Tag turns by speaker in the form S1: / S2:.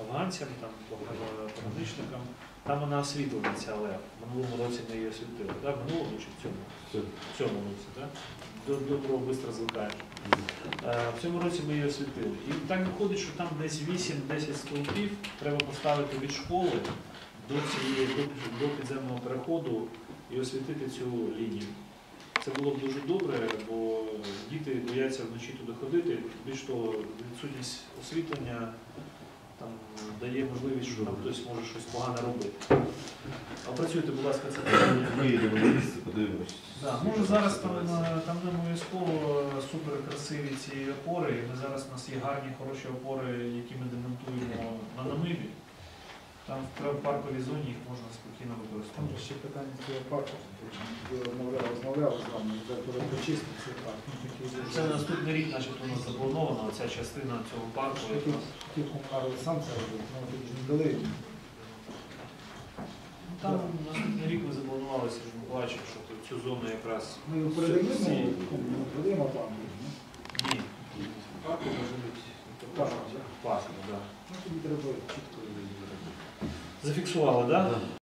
S1: афганцям, там, пограничникам. Там вона освітлена, ця алея. В минулому році ми її освітили. Да? В минулому чи в цьому? В цьому році, так? До того швидко звикаєш. В цьому році ми її освітили. І так виходить, що там десь 8-10 стовпів треба поставити від школи до підземного переходу і освітити цю лінію. Це було б дуже добре, бо діти бояться вночі туди ходити. Більш того, відсутність освітлення там дає можливість, що там хтось може щось погане робити. Опрацюйте, будь ласка, це питання.
S2: Виїдемо на місце, подивимось.
S1: Може зараз там не обов'язково супер красиві ці опори. Зараз у нас є гарні, хороші опори, які ми демонтуємо на намибі. Там в парковій зоні їх можна спокійно використовувати.
S3: Там ще питання цього парку. Ви розмовляли з вами, про прочистку цього парку.
S1: Це наступний рік, начебто, у нас заплановано, ця частина цього парку.
S3: Хотів комунальний сам це робити, але тут ж не дали.
S1: Там наступний рік ми запланували, Сергій Миколаївич, що цю зону якраз...
S3: Ми його передаємо план.
S1: Ні. Парку може бути. Парку, так.
S3: Ну, тоді треба чітко.
S1: Зафіксували, так?